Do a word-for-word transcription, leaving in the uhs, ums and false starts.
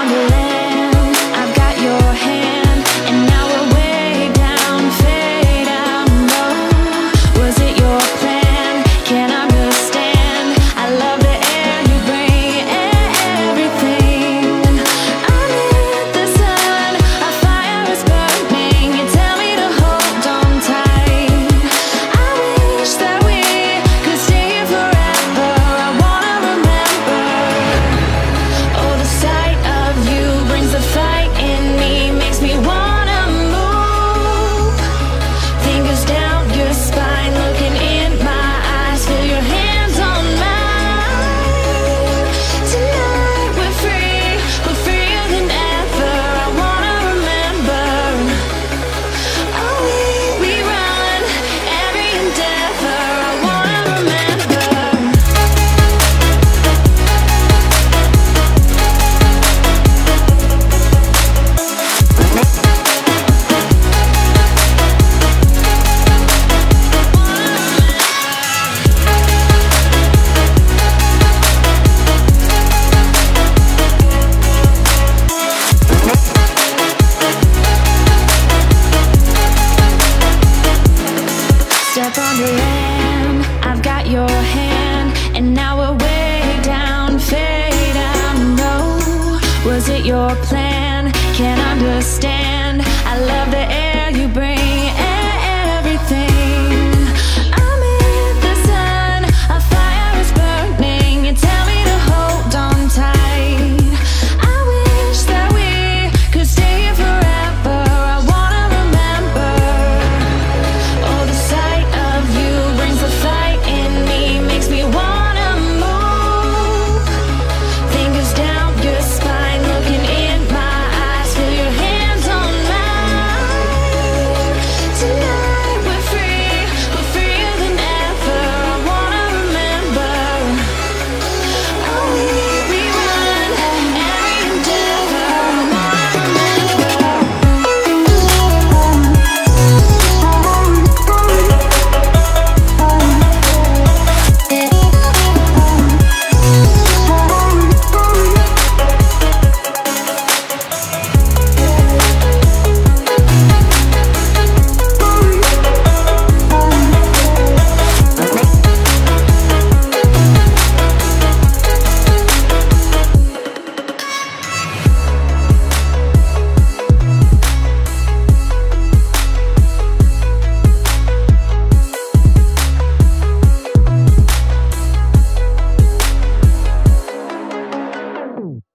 on the land, I've got your hand, and now we're way down, fade out low. Was it your plan? Can't understand. I love the air you bring, everything. Amid the sun, a fire is burning. You tell me to hold on tight. I wish that we could stay here forever. I wanna remember. Oh, the sight of you brings the fight in me, makes me wanna move. Fingers down your spine, looking in my eyes, feel your hands on mine. Tonight we're free, we're freer than ever. I wanna remember. Oh, we, we run every endeavor. I wanna remember. Step on the land, I've got your hand, and now we're way down, fade out. No, was it your plan? Can't understand. I love the air you bring, everything. Amid the sun, a fire is burning. You tell me to hold on tight. I wish that we could stay here forever. I wanna remember. Oh, the sight of you brings the fight in me, makes me wanna move. Fingers down your spine, looking in my eyes, feel your hands on mine. Tonight we're free, we're freer than ever. I wanna remember. Oh, we, we run every endeavor. I wanna remember. Ooh.